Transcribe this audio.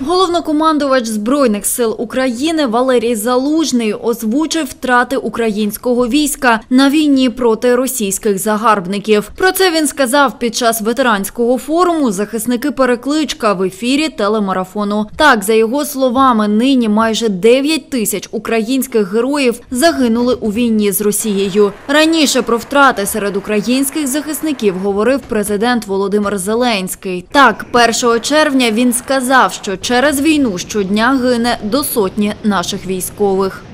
Головнокомандувач Збройних сил України Валерій Залужний озвучив втрати українського війська на війні проти російських загарбників. Про це він сказав під час ветеранського форуму «Захисники Перекличка» в ефірі телемарафону. Так, за його словами, нині майже 9 тисяч українських героїв загинули у війні з Росією. Раніше про втрати серед українських захисників говорив президент Володимир Зеленський. Так, 1 червня він сказав, що через війну щодня гине до сотні наших військових.